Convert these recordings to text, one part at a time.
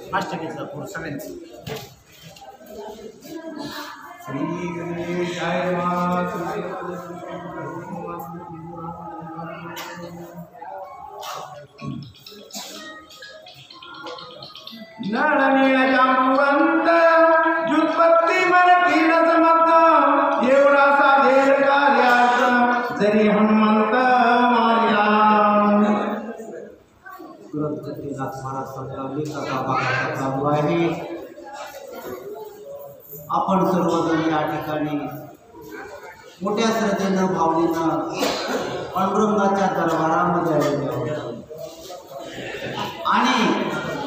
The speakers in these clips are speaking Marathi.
अष्टकेचा पूर सगळ्यांचं श्री गणेश जय नळनीळ जामवंत जुत्पत्ती मरती नजमत एवढा साधेर कार्यात जरी हनुमंत मारिला आपण सर्वजण या ठिकाणी मोठ्या श्रद्धेनं भावनेनं पांडुरंगाच्या दरबारामध्ये आलेले आहोत आणि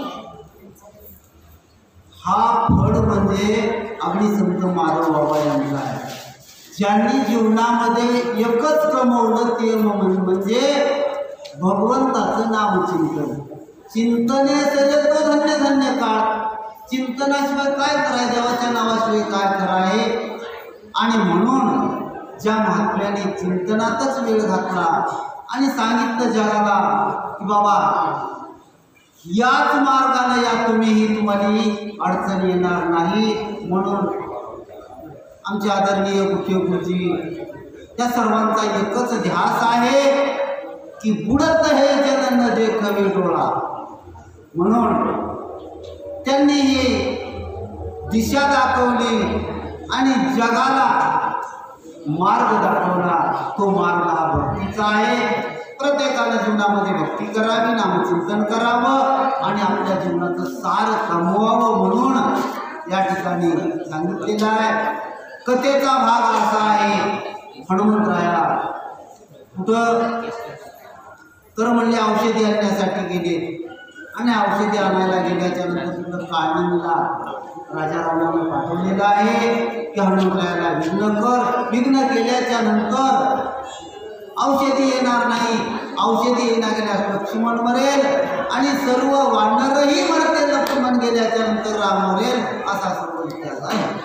हा फळ म्हणजे अग्निसंत माधव बाबा यांचा आहे, ज्यांनी जीवनामध्ये एकच कमवलं ते म्हणजे भगवंताचं नामचिंतन. चिंतने सरे तो धन्य धन्य काळ. चिंतनाशिवाय काय कराय, देवाच्या नावाशिवाय काय कराय. आणि म्हणून ज्या महात्म्याने चिंतनातच वेळ घातला आणि सांगितलं जगाला की बाबा याच मार्गाने या तुम्हीही, तुम्हाला अडचण येणार नाही. म्हणून आमचे आदरणीय मुख्य गुरुजी त्या सर्वांचा एकच ध्यास आहे की बुडत हे जन न देखवे डोळा. म्हणून त्यांनी ही दिशा दाखवली आणि जगाला मार्ग दाखवला. तो मार्ग हा भक्तीचा आहे. प्रत्येकाने जीवनामध्ये भक्ती करावी, नामचिंतन करावं आणि आपल्या जीवनाचं सार कमवावं म्हणून या ठिकाणी सांगितलेलं आहे. कथेचा भाग असा आहे, हनुमंतराया कुठं तर म्हणले औषधी आणण्यासाठी गेले आणि औषधी आणायला गेल्याच्या नंतर तिथं काळणीला राजा रावणाने पाठवलेलं आहे की हनुमंतरायाला विघ्न कर. विघ्न केल्याच्या नंतर औषधी येणार नाही. औषधी येणार गेल्यास लक्ष्मण मरेल आणि सर्व वानरही मरते. लक्ष्मण गेल्याच्या नंतर राम मरेल असा सर्व इतिहास आहे.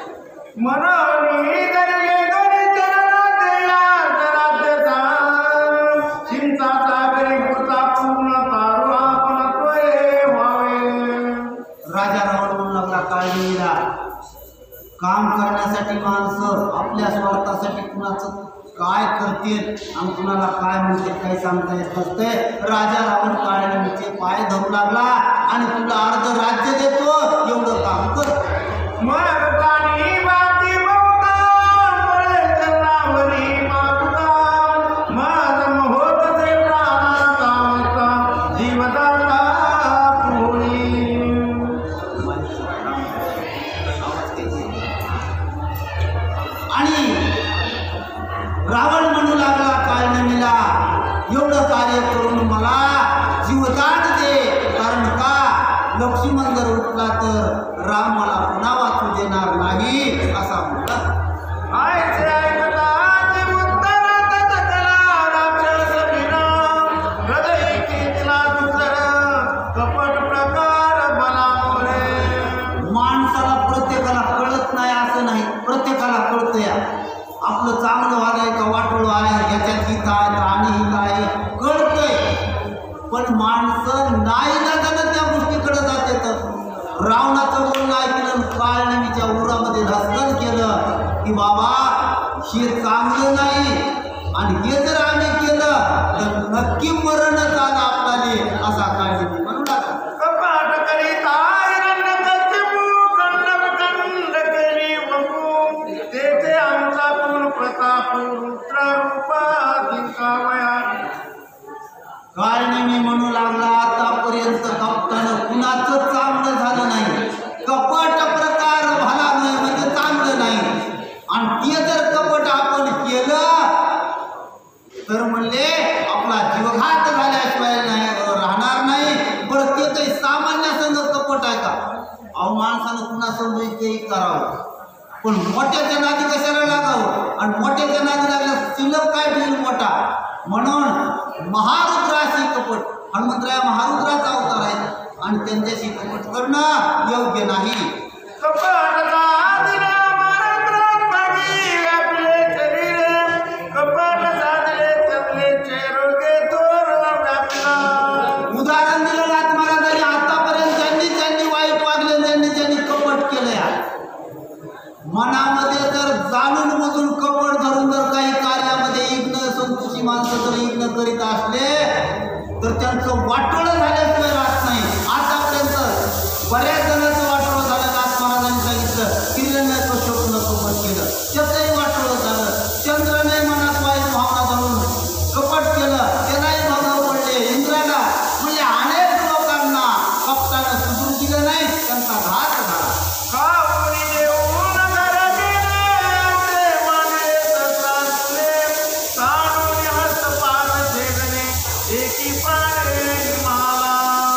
राजा रावण म्हणू लागला काळजीला काम करण्यासाठी माणसं आपल्या स्वार्थासाठी कुणाचं काय करतील आणि कुणाला काय म्हणते काही सांगता येत नसते. राजा रावण काळजीचे पाय धरू लागला आणि तुला अर्ध राज्य देतो एवढं काम कर. रावण म्हणू लागला काळनेमीला एवढं कार्य करून मला जीवदान दे. कारण का लक्ष्मण जर उठला तर राम मला पुन्हा वाचू देणार नाही असा म्हटला. माणसाला प्रत्येकाला कळत नाही असं नाही, प्रत्येकाला कळतं या आपलं चांगलं व्हायला का वाटोळं आहे, याच्यात हित आहे का आणि हित आहे कळतंय. पण माणसं नाही ना त्या गोष्टीकडे जाते. तर रावणाचं बोलणं ऐकलं, काळनेमीच्या उरामध्ये धस्कन केलं की बाबा हे चांगलं नाही आणि हे जर आम्ही केलं तर नक्की मरणच आलं आपल्याला असा काळनेमी म्हणू लागला. काळनेमी म्हणू लागला आतापर्यंत कपटानं कुणाचं चांगलं झालं नाही. कपट प्रकार भला नाही म्हणजे चांगलं नाही. आणि ते जर कपट आपण केलं तर म्हणले आपला जीवघात झाल्याशिवाय नाही राहणार नाही. बरं ते काही सामान्य संघ कपट आहे का? अहो माणसानं कुणा समज तेही करावं पण मोठ्याच्या नादी कशाला लागावं. आणि मोठ्याच्या नादी लागल्यास शिल्लक काय ठेवून मोठा. म्हणून महारुद्राशी कपट, हनुमंतराया महारुद्राचा अवतार आहे आणि त्यांच्याशी कपट करणं योग्य नाही. उदाहरण दिलं नाथ महाराजांनी. आतापर्यंत ज्यांनी वाईट मनामध्ये जर जाणून बुजून कपट धरून जर काही कार्यामध्ये इग्न संतोषी माणसं जर इग्न करीत असले तर त्यांचं वाटोळं झाल्याशिवाय राहत नाही. आतापर्यंत बऱ्याच जणांचं वाटोळं झालं. नाथ महाराजांनी सांगितलं किल्ल्याचं स्वप्न कपट केलं, त्याचंही वाटोळं झालं. चंद्राने मनात वाईट भावना धरून कपट केलं, त्यालाही भगाव पडले. इंद्राला म्हणजे अनेक लोकांना कपटानं सुधरू दिलं नाही, त्यांचा घात झाला. काऊनी देऊन घर गेले मागे तसासले काढून हस्तपाद झेलणे एकी पाळे मला.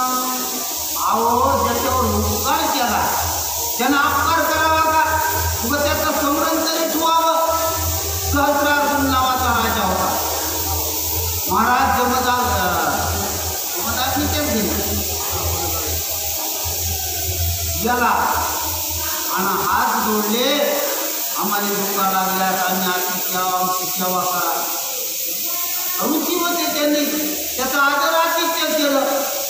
अहो ज्याच्यावर उपकार केला त्यानं अपकार करावा का? उगा त्याचं संवरण तरी ठेवावं. सहस्रार्जुन नावाचा राजा होता. महाराज जमदाग्नी तेच गेले गेला आणि हात जोडले, आम्हाला धोका लागल्यात आणि आमची सेवा करा. रुची होते त्यांनी त्याचा आदर आतिथ्य केलं.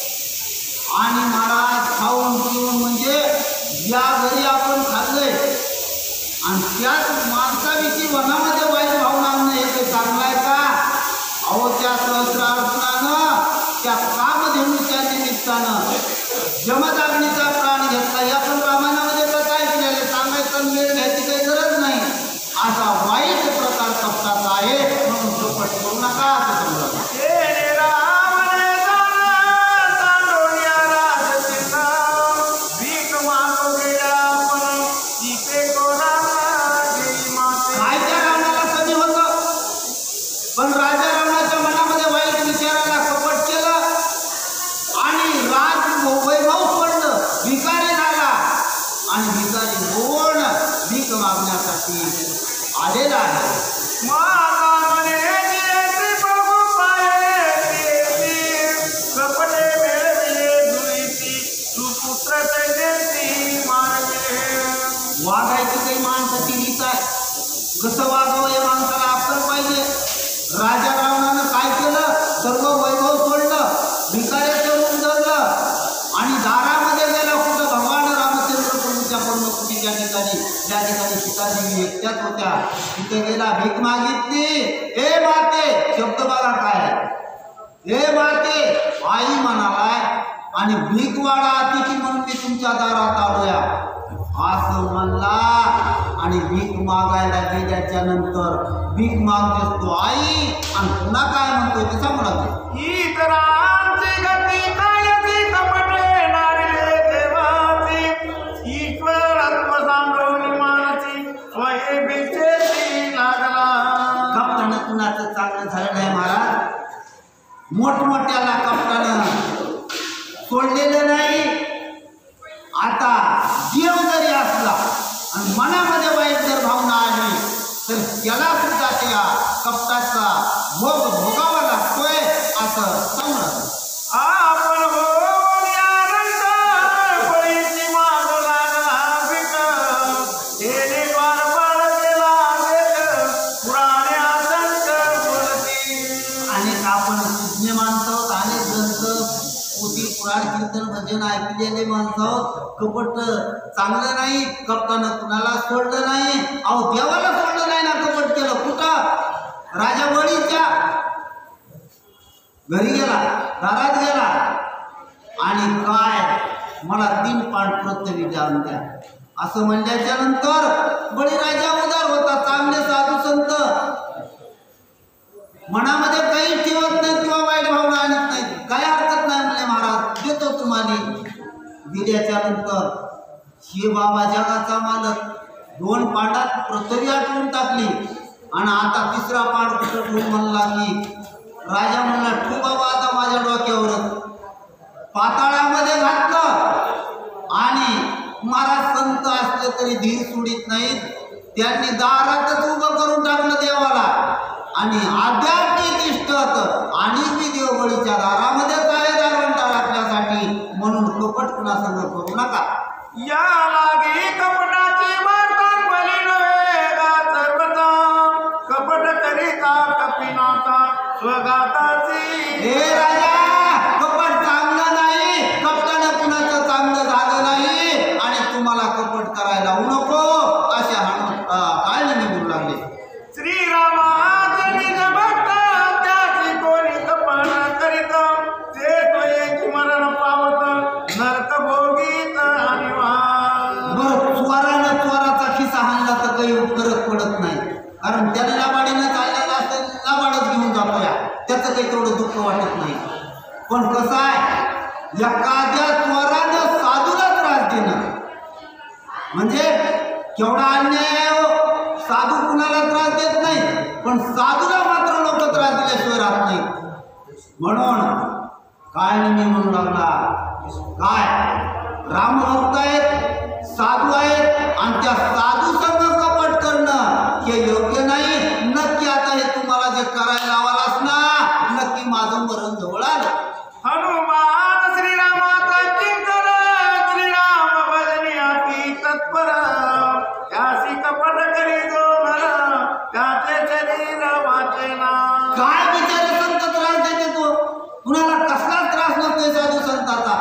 आणि महाराज खाऊन पिऊन म्हणजे या घरी आपण खाल्लंय आणि त्याच माणसाविषयी मनामध्ये वाईट भावना आणणं हे काही चांगलं आहे का? अहो त्या सहस्रार्जुनानं त्या कामधेनूच्या निमित्तानं जमदाग्नीचा प्राण घेतला. या पण रामायणामध्ये कथा ऐकलेले, सांगायचं वेळ घ्यायची काही गरज नाही. असा वाईट प्रकार कपटाचा आहे, म्हणून कपट करू नका असं समजा. तेने रामने जाणं तांडोळ्या राजसीना भीक मागू गेला पण तिथे कोणाला गेली माते. काय त्या रावणाला कमी होतं, पण राजा रावणाच्या मनामध्ये वाईट विचाराला कपट केलं आणि वैभव सोडलं, भिकारी झाला. आणि भिकारी कोण? भीक मागण्यासाठी आलेला आहे. माझा म्हणे देती बघू पाये देती कपटे मिळविले जुळीती सुपुत्र देती मारविले. वागायची काही माणसाची रीत आहे. कसं वागावं हे माणसाला अक्कल पाहिजे. राजा रावणानं काय केलं? सर्व वैभव सोडलं, भिकाऱ्याचं रूप धरलं आणि दारामध्ये गेला. कुठं भगवान रामचंद्र प्रभूच्या पर्णकुटी ज्या ठिकाणी सीतादेवी एकट्याच होत्या, तिथे गेला, भीक मागितली. ए माते, शब्द बघा काय, ए माते, आई म्हणालाय आणि भीक वाढा अतिथी म्हणून मी तुमच्या दारात आलोया असं म्हणला. आणि भीक मागायला गेल्याच्या नंतर भीक मागतेस तो आई आणि पुन्हा काय म्हणतोय ते सांगू लागले. इतरांची गती कायची कपटे नारिले देवाची ईश्वरत्व सांगून मानची स्वये बिचेती लागला. कपटानं कुणाचं चांगलं झालं नाही महाराज. मोठमोठ्याला कपटानं सोडलेलं नाही. आता देव जरी असला आणि मनामध्ये वाईट जर भावना आली तर त्याला सुद्धा त्या कपटाचा भोग भोगावा लागतोय असं समजलं. आपण होऊन यानंतर बळीची माग लागला भीक तेने द्वारपाल केला देख पुराणे असंख्य बोलती. अनेक आपण सुज्ञ माणसं आहोत, अनेक ग्रंथ पोथी पुराण कीर्तन भजन ऐकलेले माणसं आहोत. कपट चांगलं नाही. कपटानं कुणाला सोडलं नाही. अहो देवाला सोडलं नाही ना, कपट केलं. कुठं? राजा बळीच्या घरी गेला, दारात गेला आणि काय मला 3 पान पृथ्वी जाऊन द्या असं म्हणल्याच्या नंतर बळीराजा उदार होता. चांगले साधू संत मनामध्ये काही ठेवत नाही किंवा वाईट भावना आणत नाही. काय हरकत नाही म्हणले, महाराज देतो तुम्हाला. दिल्याच्या नंतर हे बाबा जगाचा मालक 2 पांडात पृथ्वी आटवून टाकली आणि आता 3रा पांड कुठं ठेवून म्हणला की राजा म्हणला ठेव बाबा आता माझ्या डोक्यावरच. पाताळामध्ये घातलं आणि महाराज संत असले तरी धीर सोडित नाहीत. त्यांनी दारातच उभं करून टाकलं देवाला आणि आध्यात्मिक इष्टत आणि मी देवबळीच्या दारामध्ये आहे दारवंटा राखण्यासाठी. म्हणून कपट कुणासंग करू नका. या लागी कपटाची वर्तन बली नव्हे गाचरता कपट करिता कपिनाथा स्वगाताची. हे राजा, कपट चांगलं नाही. कपटानं कुणाचं चांगलं झालं नाही आणि तुम्हाला कपट करायला नको अशा केवढा अन्याय आहे हो. साधू कुणाला त्रास देत नाही, पण साधूला मात्र लोक त्रास दिल्याशिवाय राहत नाही. म्हणून काय मी म्हणू लागला, काय रामभक्त आहेत, साधू आहेत, आणि त्या साधू संग कपट करणं हे योग्य नाही. नक्की आता हे तुम्हाला जे करायला लावालास ना, नक्की माझं मरण जवळ आलं. हनुमान श्रीरामाचा किंकर, श्रीराम भजनी अति तत्पर, त्यासी कपट करी जो नर, त्याचे शरीर वाचेना. काय बिचारे संत त्रास देते तो, कुणाला कसलाच त्रास नसतोय साधू संताचा.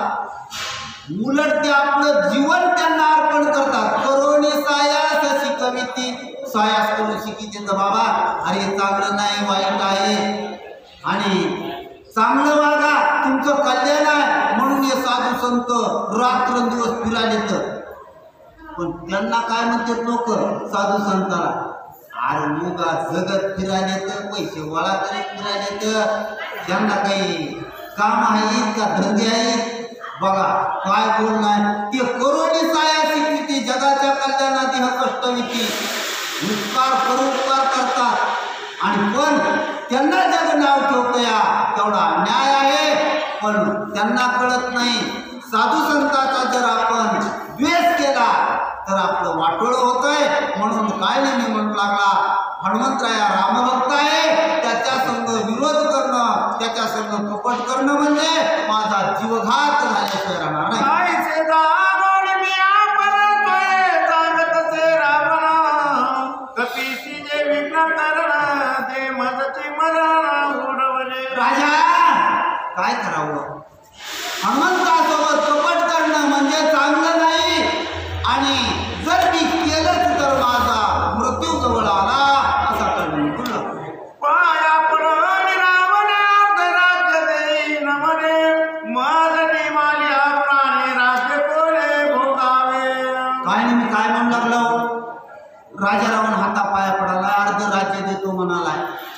उलट ते आपलं जीवन त्यांना अर्पण करतात. करोनी सायास शिकविती, सायास करून शिकिते तर बाबा अरे चांगलं नाही, वाईट आहे, आणि चांगलं वागा, तुमचं कल्याण आहे म्हणून हे साधू संत रात्रंदिवस फिरायले. तर पण त्यांना काय म्हणतात लोक साधू संताला, अरे मुगा जगत फिरायले तर पैसे वळा करत फिरायले, तर त्यांना काही काम आहे का धंदे आहेत. बघा काय बोलणार, ते करोनी साया शिकविती, जगाच्या कल्याणात हा कष्टविती, उपकार परोपकार करतात, आणि पण त्यांना जग नाव ठेवतं या तेवढा अन्याय आहे. पण त्यांना कळत नाही साधू संताचा जर आपण द्वेष केला तर आपलं वाटोळं होतंय. म्हणून काय नाही मी म्हणू लागला, हनुमंतराया रामभक्त आहे, त्याच्या संग विरोध करणं, त्याच्या संग कपट करणं म्हणजे माझा जीवघात झाल्याशिवाय राहणार नाही. आईचे दानोड मी आपण तोय जागतसे रावणा, कपीशी जे विघ्न करण, ते मदती मरण उडवले. राजा काय करावं, हनुमंतासोबत कपट करणं म्हणजे चांगलं नाही, आणि जर मी केलंच तर माझा मृत्यू जवळ आला असा करणं तुला. पाया पडून रावण राज्य देईन म्हणे, मदनी माल्या प्राणी राज्य कोले भोगावे. काय नाही मी काय म्हणू लागलो, राजा रावण हातापाया पडाला, अर्ध राज्य देतो म्हणाला.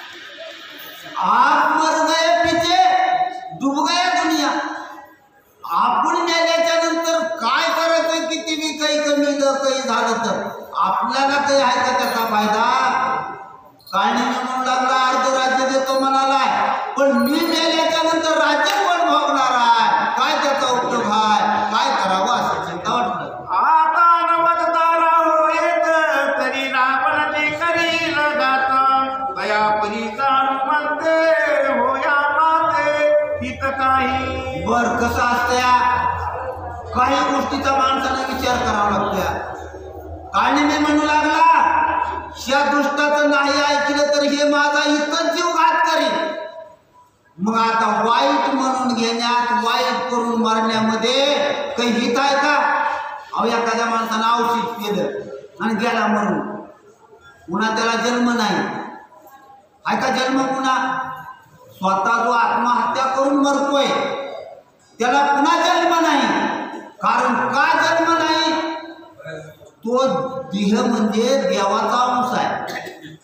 आप मर गए पीछे, डूब गया दुनिया. आपण मेल्याच्या नंतर काय करायचं, किती बी काही कमी काही झालं तर आपल्याला काही आहे का त्याचा फायदा. काय नाही म्हणून लागला अर्ध राज्य देतो म्हणालाय, पण मी मेल्याच्या नंतर राज्य कोण भोगणार आहे, काय त्याचा उपयोग आहे, काय करावं असं चिंता वाटलं. आता नवतदारा होयेत, तरी रावणाची करील गात, दया परीचा हनुमंते होया माते हित काही. बर कसं असतं या, काही गोष्टीचा माणसाला विचार करावा लागतो. काळणी मी म्हणू लागला, या दुष्टाचं नाही ऐकलं तर हे माझा इतकं जीवघात करील. मग आता वाईट म्हणून घेण्यात, वाईट करून मारण्यामध्ये काही हित आहे का. अहो एखाद्या माणसानं औषध केलं आणि गेला मरून, पुन्हा त्याला जन्म नाही आहे का. जन्म पुन्हा स्वतः जो आत्महत्या करून मरतोय त्याला पुन्हा जन्म नाही. कारण का जन्म नाही, तो देह म्हणजे देवाचा अंश आहे.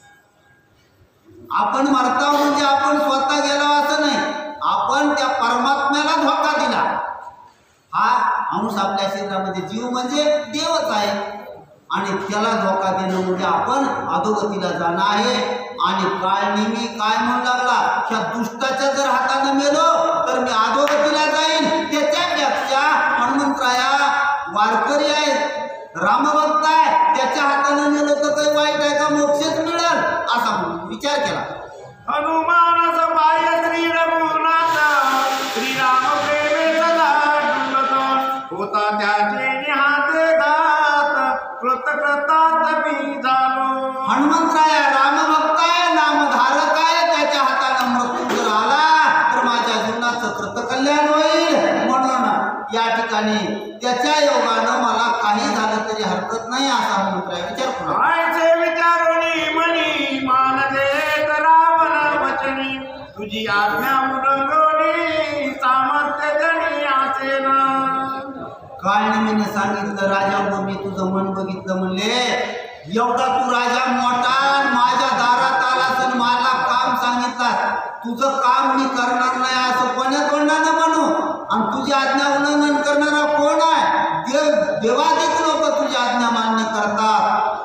आपण मरता म्हणजे आपण स्वतः गेलो असं नाही, आपण त्या परमात्म्याला धोका दिला. हा अंश आपल्या शरीरामध्ये जीव म्हणजे देवच आहे, आणि त्याला धोका देणं म्हणजे आपण अधोगतीला जाणं आहे. आणि काय नेहमी काय म्हणू लागला, ह्या दुष्टाच्या जर हाताने मेलो तर मी अधोगतीला जाईन. त्याच्यापेक्षा हनुमंतराया वारकरी आहेत, रामभक्त आहे, त्याच्या हाताने मेलो तर काही वाईट आहे का, मोक्षच मिळेल असा विचार केला. हनुमानस बाह्य श्री रघुनाथ, श्रीराम प्रेमे सदा डुलत, होता त्याचे निहाते घात, कृतकृतात मी झालो. हनुमंतराया रामभक्त आहे, नामधारक आहे, त्याच्या हाताने मृत्यू जर आला तर माझ्या जीवनाचं कृतकल्याण होईल. म्हणून या ठिकाणी त्याच्या योगानं मला काही झालं तरी हरकत नाही असा हनुमंतराय विचार करा. आयचे विचारुनी मनी, मान देत रावण वचनी, तुझी आज्ञा उल्लंघनी, सामर्थ्य जनी आसेना. काळनिमीने सांगितलं, राजा मी तुझं मन बघितलं, म्हणले एवढा तू राजा मोठा माझ्या दारात आलास आणि मला काम सांगितलं, तुझं काम मी करणार नाही असं कोण्या तोंडानं म्हणू, आणि तुझी आज्ञा उल्लंघन करणारा कोण आहे. देवाधिक लोक तुझी आज्ञा मान्य करतात,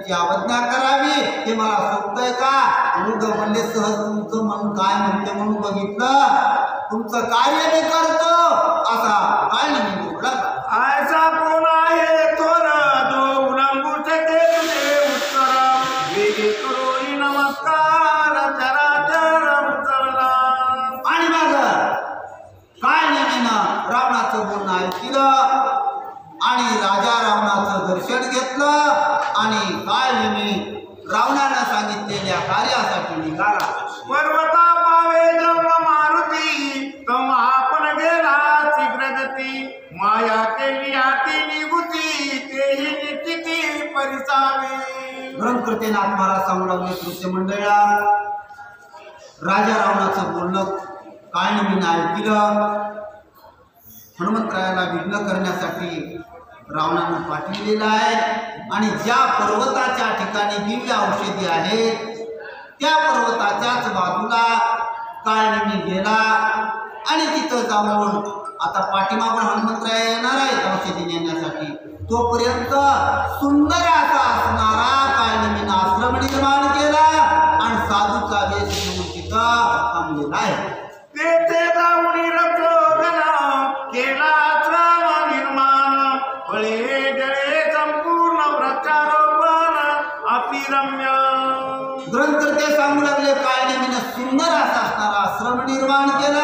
त्याची अवज्ञा करावी हे मला सोपतंय का? उग म्हणले सहज तुमचं मन काय म्हणते म्हणून बघितलं, तुमचं कार्य मी करतो असा काय नाही बोलला. ऐसा कोण आहे थोर जो उलंगू शके तुझे उत्तर, वेगे करोई नमस्कार चराचर उचलला. आणि मग काय नेमीनं रावणाचं बोलणं ऐकलं आणि राजा रावणाचं दर्शन घेतलं आणि काय नेमी रावणानं सांगितलेल्या कार्यासाठी निघाला. पर्वता पावे जेव्हा मारुती तेव्हा आपण गेला शीघ्रगती, माया केली हाती निगुती तेही निश्चिती परिसावे. ग्रंथकर्त्याने आत्माला सांगणारे कृत्य मंडळा राजा रावणाचं बोलणं काय नेमीनं ऐकलं. हनुमंतरायाला विघ्न करण्यासाठी रावणानं पाठविलेलं आहे आणि ज्या पर्वताच्या ठिकाणी दिव्य औषधी आहेत त्या पर्वताच्याच बाजूला काळनेमी गेला आणि तिथं जाऊन आता पाठीमागून हनुमंतराय येणार आहेत औषधी नेण्यासाठी. तोपर्यंत सुंदर असा असणारा काळनेमीनं आश्रम निर्माण केला आणि साधूचा वेश घेऊन तिथं थांबलेला आहे. तेथे जाऊन रक्षोगण केला आश्रम निर्माण, फळे जळे संपूर्ण वृक्षारोपण अतिरम्य. ग्रंथकर्ते सांगू लागले काळनेमीनं सुंदर असा असणारा आश्रम निर्माण केला.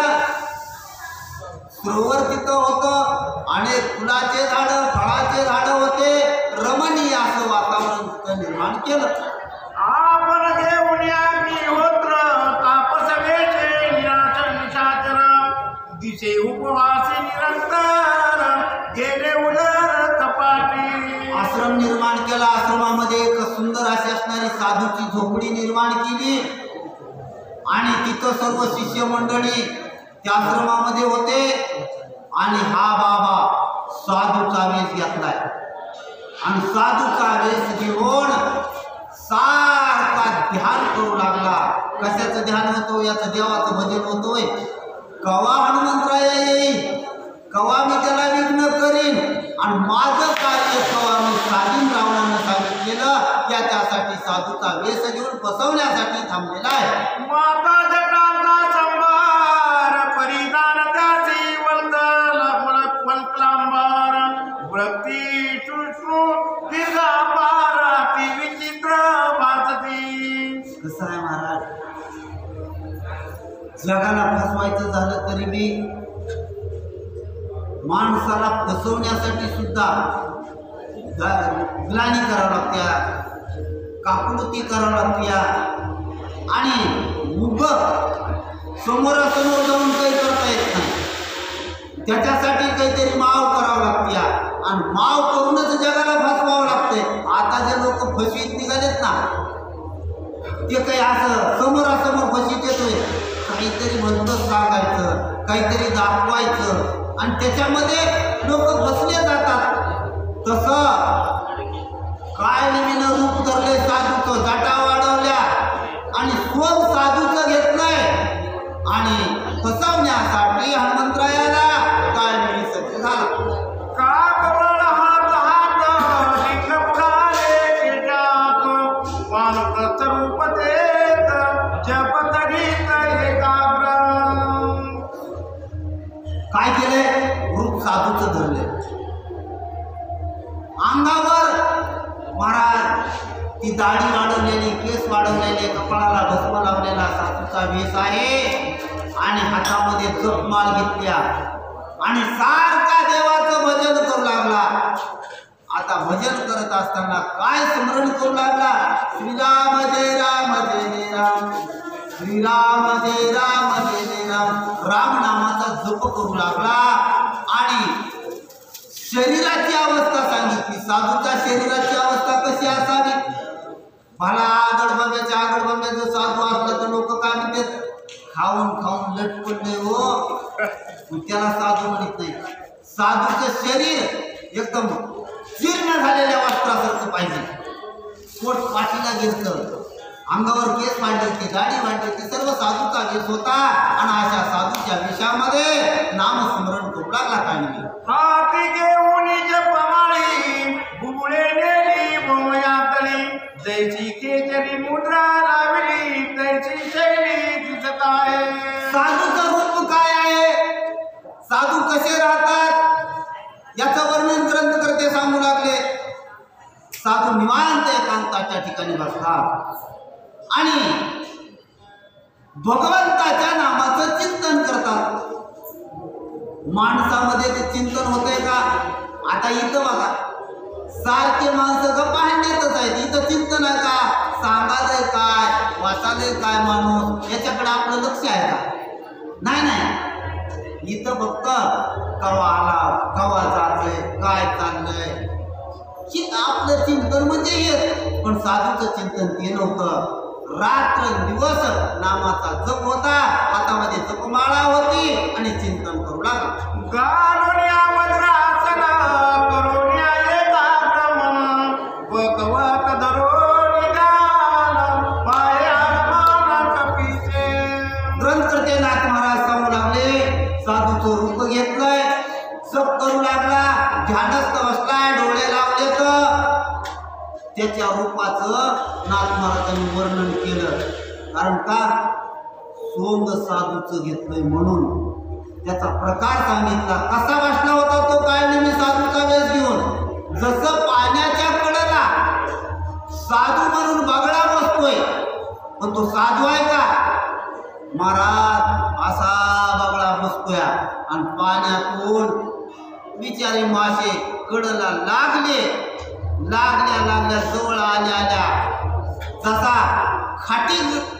सरोवर तिथं होतं, अनेक फुलाचे झाडं फळाचे झाडं होते, रमणीय असं वातावरण तिथं निर्माण केलं. आपण घेऊन अग्निहोत्र तापस वेचे निराश निशाचर, दिसे उपवासी निरंतर गेले उदर कपाटी. आश्रम निर्माण केला. आश्रमामध्ये एक सुंदर अशी असणारी साधूची झोपडी निर्माण केली आणि तिथं सर्व शिष्य मंडळी त्या आश्रमामध्ये होते आणि हा बाबा साधूचा वेश घेतलाय आणि साधूचा वेश घेऊन सारखा ध्यान करू लागला. कशाचं ध्यान होतो? याचं देवाचं भजन होतोय. कवा हनुमंतराय येईल, कवा मी त्याला विघ्न करीन आणि माझं कार्य कवा मी साधीन रावणानं सांगितलेलं याच्यासाठी साधूचा वेश घेऊन बसवण्यासाठी थांबलेला आहे. माता जटांचा संभार परिधान त्याची वल्कलांबार, वृत्ती सुष्णू दीर्घापार ती विचित्र भासती. कसं आहे महाराज, जगाला फसवायचं झालं तरी बी माणसाला फसवण्यासाठी सुद्धा ग्लानी करावं लागत्या, काकुळती करावं लागत्या आणि उग समोरासमोर जाऊन काही करता येत नाही. त्याच्यासाठी काहीतरी माव करावं लागत्या आणि माव करूनच जगाला फसवावं लागते. आता जे लोक फसवीत निघालेत ना ते काही असं समोरासमोर फसवीत येतोय, काहीतरी भलतंच सांगायचं, काहीतरी दाखवायचं आणि त्याच्यामध्ये लोक बसले जातात. तसं काय नेमीनं रूप धरले साधूचं, जाटा वाढवल्या आणि स्व साधूचं घेतलंय आणि फसवण्यासाठी हनुमंतरायाला काय नेमी सज्ज झाला. का कमळ हात हात लिंग पुढारे केजात, वानप्रस्थ रूप देत जपत गीत एकाग्र. काय केलंय? रूप साधूचं धरले. अंगावर महाराज ती दाढी वाढवलेली, केस वाढवलेले, कपाळाला भस्म लावलेला साधूचा वेश आहे आणि हातामध्ये जपमाळ घेतल्या आणि सारखा देवाचं भजन करू लागला. आता भजन करत असताना काय स्मरण करू लागला? श्रीराम जय राम जय जय राम, श्रीराम जय राम जय जय राम. राम नामाचा जप करू लागला आणि शरीराची अवस्था सांगितली. साधूच्या शरीराची अवस्था कशी असावी? भला आगडबंब्याच्या आगडबंब्याचं साधू असलं तर लोक काय म्हणतात? खाऊन खाऊन लटपडले हो, त्याला साधू म्हणत नाही. साधूचं शरीर एकदम जीर्ण झालेल्या वस्त्रासारखं पाहिजे. पोट पाठीला घेतलं, अंगावर केस वाढले होते, दाढी वाढली होती, सर्व साधूचा वेश होता आणि अशा साधूच्या वेशामध्ये नामस्मरण करू लागला. काही हाती घेऊन जपमाळी बुबुळे नेली बोमयातली, याचं वर्णन ग्रंथकर्ते सांगू लागले. साधू निवांत एकांताच्या ठिकाणी बसतात आणि भगवंताच्या नामाचं चिंतन करतात. माणसामध्ये ते चिंतन होतंय का? आता इथं बघा, सारखे माणसं गप्पा हाणण्यातच आहेत. इथं चिंतन आहे का? सांगालंय काय, वाचालंय काय माणूस, याच्याकडे आपलं लक्ष आहे का? नाही नाही. इथं फक्त कवा आला, कवा जातोय, काय चाललंय, आपलं चिंतन म्हणजे हेच. पण साधूचं चिंतन ते नव्हतं. रात्र दिवस नामाचा जप होता, हातामध्ये जपमाळा होती आणि चिंतन करू लागला. गालोन्या मद्रासन करोन्या एकाग्र मन भगवत धरोनी गान पाया मान कपीचे. ग्रंथकर्ते नाथ महाराज सांगू लागले, साधूचं रूप घेतलंय, जप करू लागला, ध्यानस्थ बसलाय, डोळे लावले तर त्याच्या रूपाचं नाथ महाराजांनी वर्णन केलं. कारण का? सोंग साधूचं घेतलंय म्हणून त्याचा प्रकार सांगितला. कसा बसला होता तो काय नेहमी साधूचा वेश घेऊन? जसं पाण्याच्या कडेला साधू म्हणून बगळा बसतोय, पण तो साधू आहे का? महाराज असा बगळा बसतोय आणि पाण्यातून बिचारे मासे कडला लागले, लागल्या जवळ आल्या जसा खाटी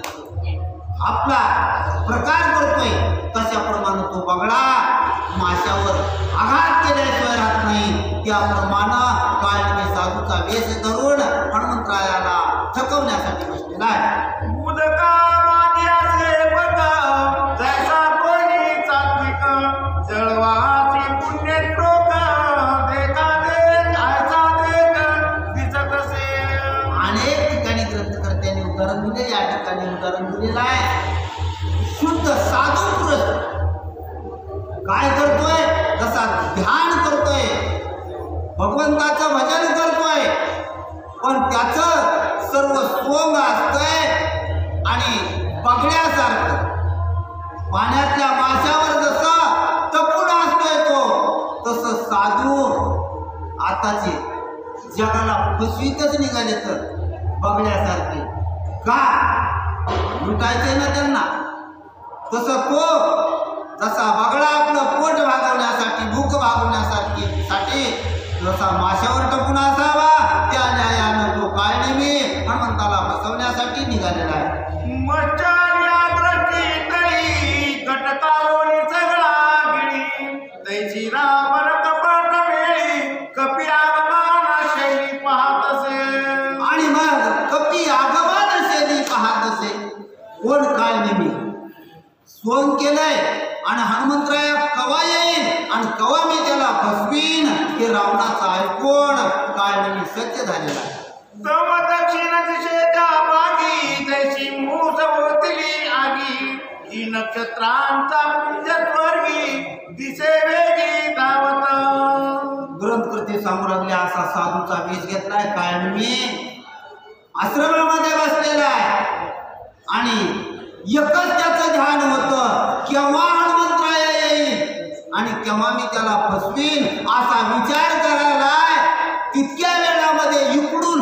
आपला प्रकार करतोय तशाप्रमाणे तो बगळा माशावर आघात केल्याशिवाय राहत नाही. त्याप्रमाणे काळजी साधूचा वेश धरून हनुमंतरायाला थकवण्यासाठी बसलेला आहे. उदका मादिया सेवक जैसा कोणी सात्विक जळवासी पुण्यश्लोक देखा देख ऐसा देख दिसत से. अनेक ठिकाणी ग्रंथकर्त्यांनी उदाहरण दिले, या ठिकाणी उदाहरण दिलेलं आहे. शुद्ध साधू पुरुष काय करतोय? जसा ध्यान करतोय, भगवंताचं भजन करतोय, पण त्याचं सर्व सोंग असतंय आणि बगड्यासारखं पाण्यातल्या माशावर जसं तपून असतोय तो, तसं साधू आताचे जगाला फसवीतच निघाले तर बगड्यासारखे. का? लुटायचे ना त्यांना. तसं तो जसा बगळा आपलं पोट भागवण्यासाठी, भूक भागवण्यासाठी जसा माशावर टपून असावा, त्या न्यायानं तो काय नेहमी हनुमंताला फसवण्यासाठी निघालेला आहे. मच्चार्या दृष्टी तळी कटकावणी सगळा गिळी तैची रावण कपट वेळी कपी आगमान शैली पाहत असे. आणि मग कपी आगमन शैली पाहत असे. कोण काय नेहमी सोंग केलंय आणि हनुमंतराया कवा येईल आणि कवा मी त्याला फसवीन हे रावणाचा ऐकून काय नेहमी सज्ज झालेला आहे. तव दक्षिण दिशेच्या बागी जैसी मूस ओतली आगी ही नक्षत्रांचा पुंज स्वर्गी दिसे वेगी धावत. ग्रंथकर्ते सांगू लागले, असा साधूचा वेश घेतलाय काय नेहमी आश्रमामध्ये बसलेला आहे आणि एकच त्याचं ध्यान होतं, केव्हा हनुमंतराया येईल आणि केव्हा मी त्याला फसवीन असा विचार करायलाय. तितक्या वेळामध्ये इकडून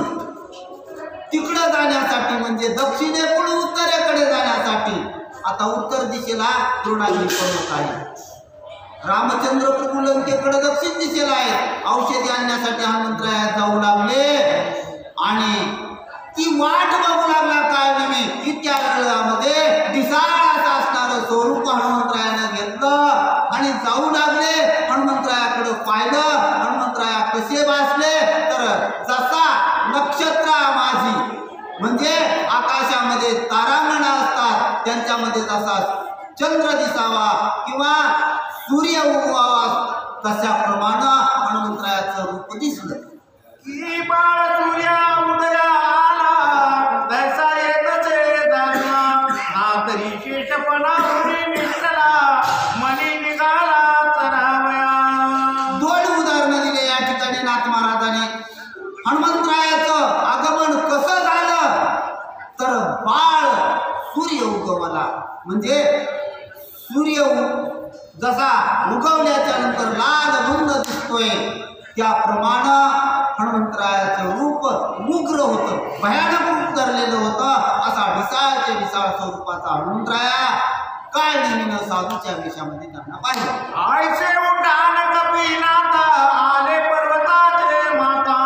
तिकडं जाण्यासाठी म्हणजे दक्षिणेकडून उत्तरेकडे जाण्यासाठी आता उत्तर दिशेला द्रोणागिरी पर्वत आहे, रामचंद्र प्रभू लंकेकडे दक्षिण दिशेला आहे. औषधी आणण्यासाठी हनुमंतराया जाऊ लागले आणि ती वाट बघू लागला काय नव्हे. इतक्या वेळामध्ये दिसाळाचं असणारं स्वरूप हनुमंतरायानं घेतलं आणि जाऊ लागले. हनुमंतरायाकडे पाहिलं. हनुमंतराया कसे बसले तर जसा नक्षत्र माझी म्हणजे आकाशामध्ये तारांगण असतात त्यांच्यामध्ये जसा चंद्र दिसावा किंवा सूर्य उगवावा तशाप्रमाणे हनुमंतरायाचं रूप दिसलं. की बाळ सूर्या उदया आला तैसा येतचे दाना ना तरी शेषपणा उरी निघाला मनी निघाला चरावया. दोन उदाहरणं दिले या ठिकाणी नाथ महाराजांनी. हनुमंतरायाचं आगमन कसं झालं तर बाळ सूर्य उगवला म्हणजे सूर्य जसा उगवल्याच्या नंतर लाल रुंद दिसतोय त्याप्रमाणे हनुमंतरायाचं रूप उग्र होतं, भयानक रूप धरलेलं होतं. असा विशाळच्या विशाळ स्वरूपाचा हनुमंतराया काय नेहमीनं साधूच्या वेशामध्ये त्यांना पाहिलं. आयसे उड्डाण कपिनाथ आले पर्वताचे माता,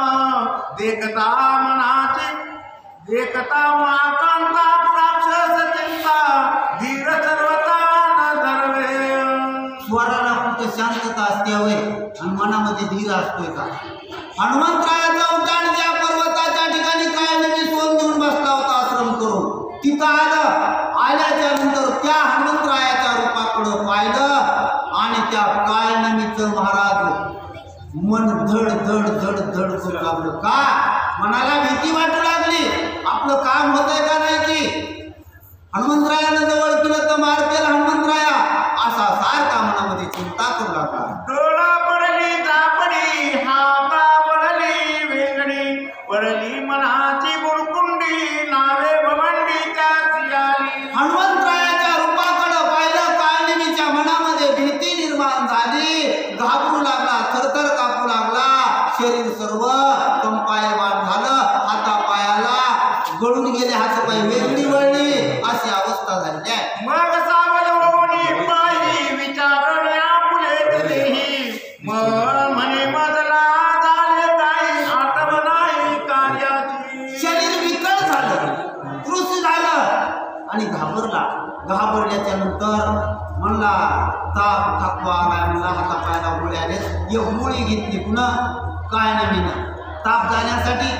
देखता मनाची देखता महाकांता राक्षस चिंता, धीर सर्वता न धरवे. स्वराला कुठं शांतता असते होय आणि मनामध्ये धीर असतोय का? हनुमंतरायाचा उड्डाण त्या पर्वताच्या ठिकाणी काय नेहमी सोन घेऊन बसला होता आश्रम करून. तिथं आल्याच्या नंतर त्या हनुमंतरायाच्या रूपाकडं पाहिलं आणि त्या काळनमीचं महाराज मन धड धड धड धड करू लागलं. का? मनाला भीती वाटू लागली. आपलं काम होतंय का नाही की हनुमंतरायानं जवळ केलं तर मारतेल हनुमंतराया, असा सारखा मनामध्ये चिंता करू लागला. डोळा पडली दापडी हाता वळली वेगळी, पडली मनाची बुडकुंडी नावे भवंडी त्याची आली. हनुमंतरायाच्या रूपाकडं पाहिलं काळनिमीच्या मनामध्ये भीती निर्माण झाली. घाबरू लागला, थरथर कापू लागला. शरीर सर्व कंपायमान झालं. हातापायाला गळून गेले, हातपाय वेगळी वळली, अशी अवस्था झाली आहे. मग सावध होऊन पायी विचारणे आपुले तरीही, मग म्हणे मजला झाले काही आठव नाही कार्याची. शरीर विकळ झालं, कृष झालं आणि घाबरला. घाबरल्याच्या नंतर म्हणला ताप थकवा आला, म्हणला हातापायाला गोळी आले. एक गोळी घेतली पुन्हा काय नवीन ताप जाण्यासाठी.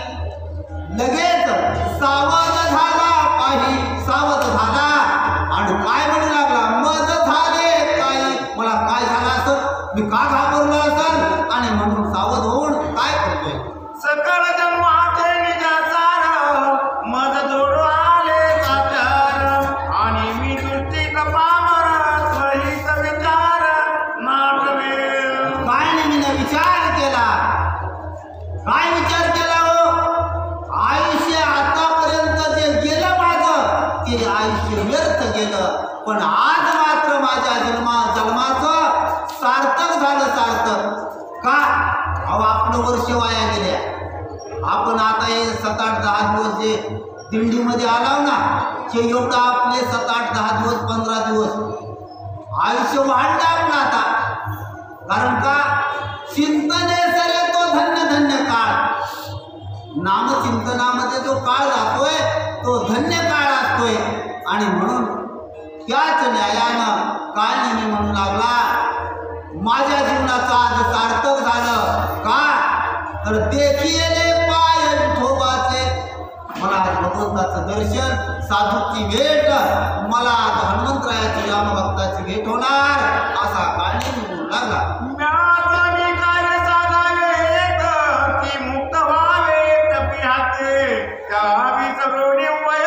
लगेच सावध झाला, काही सावध झाला आणि काय म्हणू लागला, मज झाले काही, मला काय झालं असं, मी का घाबरलो असेल, आणि म्हणून सावध होऊन काय करतोय. सकळ जन्माचे निजाचार मज जोडू आले साचार, आणि मी दृष्टीत पामर त्वरित विचार नाटवे. काय नेहमीनं विचार केला. काय विचार केला हो? आयुष्य आतापर्यंत जे गेलं माझं ते आयुष्य व्यर्थ गेलं, पण आज मात्र माझ्या जन्माचं सार्थक झालं. सार्थक का? अहो आपलं वर्ष वाया गेल्या. आपण आता हे 7-8-10 दिवस जे दिंडीमध्ये आलाव ना, ते एवढं आपले 7-8-10 दिवस 15 दिवस आयुष्य वाढलं आपलं आता. कारण का? चिंतने सरे तो धन्य धन्य काळ. नामचिंतनामध्ये जो काळ जातोय तो धन्य काळ असतोय. आणि म्हणून त्याच न्यायानं काळ नेहमी म्हणू लागला, माझ्या जीवनाचं आज सार्थक झालं. का? तर देखिले पाय विठोबाचे, मला आज भगवंताचं दर्शन, साधूची भेट, मला आज हनुमंतरायाची रामभक्ताची भेट होणार, असा काळ नेहमी म्हणू लागला. म्यादानी काय साधावेत की मुक्त व्हावे टपिहाते, त्या विसरून वय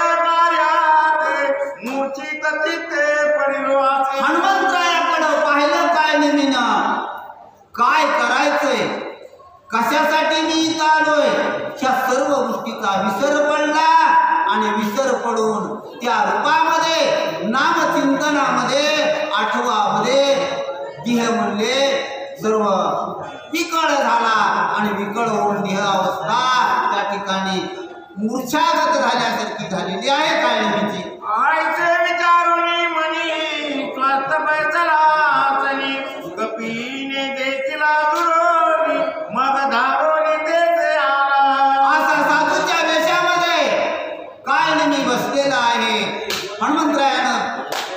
कार्यात मूर्छित चित्ते पडिलो असे. हनुमंतरायाकडं पाहिलं काय नेहमीनं, काय करायचंय, कशासाठी मी इथं आलोय, ह्या सर्व गोष्टीचा विसर पडला. आणि विसर पडून त्या रूपामध्ये नामचिंतनामध्ये आठवामध्ये देह म्हणले सर्व विकळ झाला. आणि विकळ होऊन देह अवस्था त्या ठिकाणी मूर्छागत झाल्यासारखी झालेली आहे काळिंबीची. आयचे विचारुनी मनी स्वार्थ पैसला सनी, कपीने देखील दुरोनी मग धारोनी तेथे आला. असा साधूच्या वेशामध्ये काळिंबी बसलेला आहे. हनुमंतरायानं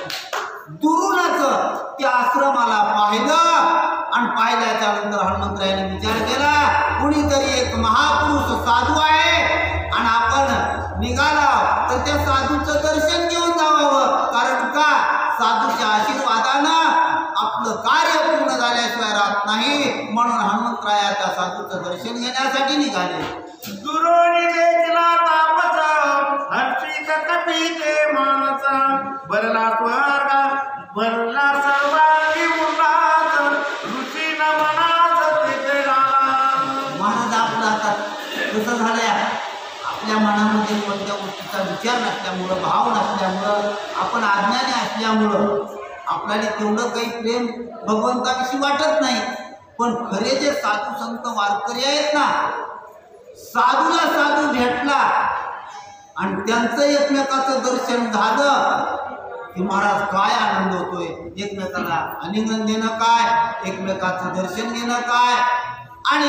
दुरूनच त्या आश्रमाला पाहिलं आणि पाहिल्याच्या नंतर हनुमंतरायाने विचार केला, कुणीतरी एक महापुरुष साधू आहे आणि आपण निघाला तर त्या साधूचं दर्शन घेऊन जावं. कारण का? साधूच्या आशीर्वादानं आपलं कार्य पूर्ण झाल्याशिवाय राहत नाही. म्हणून हनुमंतरायाच्या साधूचं दर्शन घेण्यासाठी निघाले. दुरोनी देखला तापस हर्षित कपीचे मानस, भरला स्वर्गा भरला सर्वांगी उल्हास, ऋषी नमनास तिथे राहा. महाराज आपलं आता कसं झालंय, आपल्या मनामध्ये कोणत्या गोष्टीचा विचार नसल्यामुळं, भाव नसल्यामुळं, आपण अज्ञानी असल्यामुळं आपल्याला तेवढं काही प्रेम भगवंताविषयी वाटत नाही. पण खरे जे साधू संत वारकरी आहेत ना, साधूला साधू भेटला आणि त्यांचं एकमेकाचं दर्शन झालं की महाराज काय आनंद होतोय. एकमेकाला आलिंगन देणं काय, एकमेकाचं दर्शन घेणं काय, आणि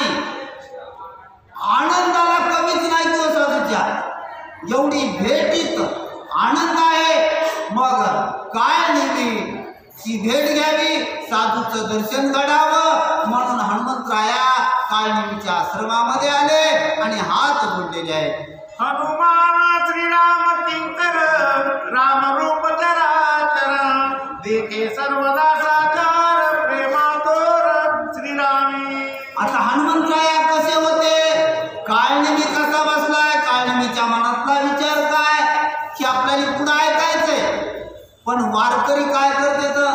आनंदाला कमीच नाही तो साधूच्या. एवढी भेटीत आनंद आहे. मग काय नेहमी ती भेट घ्यावी, साधूचं दर्शन घडावं म्हणून हनुमंतराया काळनेमीच्या आश्रमामध्ये आले आणि हात जोडलेले आहेत. हनुमान श्रीराम किंकर राम रूप चराचर देखे सर्वदा साचार प्रेमातोर श्रीरामी. आता हनुमंतराया कसे होते, काळनेमी कसा बसलाय, काळनेमीच्या मनातला विचार काय की आपल्याला पुढे ऐकायचंय. पण वारकरी काय करते तर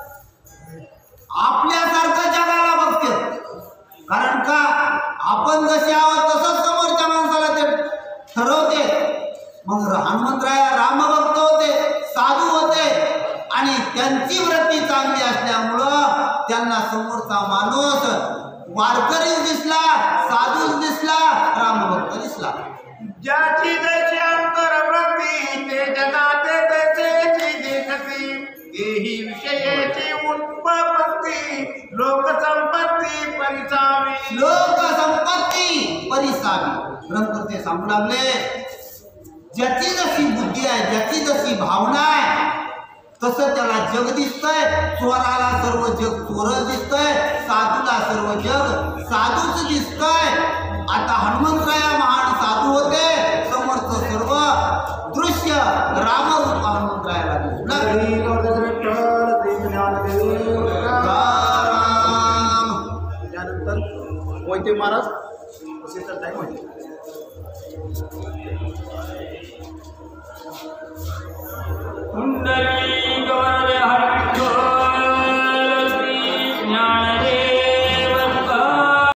आपल्यासारखं जगाला बघते. कारण का आपण जसे आहोत तसंच समोरच्या माणसाला ते ठरवते. मग हनुमंतराया रामभक्त होते, साधू होते, आणि त्यांची वृत्ती चांगली असल्यामुळं त्यांना समोरचा माणूस वारकरी दिसला, साधूच दिसला, रामभक्त दिसला. ज्याची जशी अंतरवृत्ती ते जगाते तसेची देखती तेही विषयाची उत्पत्ती लोकसंपत्ती परिसावी. लोकसंपत्ती परिसावी. ग्रंथकर्ते सांगू लागले, ज्याची जशी बुद्धी आहे, ज्याची जशी भावना आहे, तसं त्याला जग दिसतंय. चोराला सर्व जग चोरच दिसतंय, साधूला सर्व जग साधूच दिसतंय. आता हनुमंतराया महान साधू होते, समोरचं सर्व दृश्य रामरूप हनुमंतरायाला दिसलं. त्यानंतर मोहिते महाराज असे तर टाईम होते.